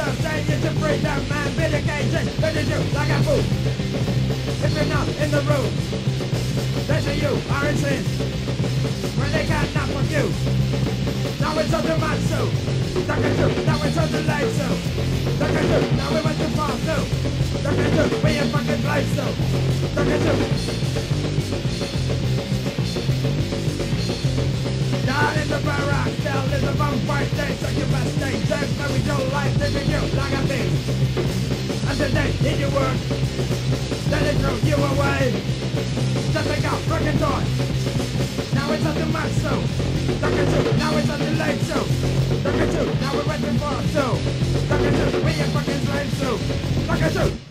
yourself, saying you should freedom, man, vindication, finish you like a fool. If you're not in the room, they say you are in sin, when they can't knock on you. Now it's on the man, so, now it's on the light, so, now we went too far, so, we ain't fucking light, so, down in the barracks, down in the vampire state, so you must stay safe, maybe your life, living you like a beast. And today, did you work? Then they threw you away. Just like a fucking toy. Now it's on the max show. Now it's on the late show. Now we're waiting for a show. We ain't fucking slaves, so.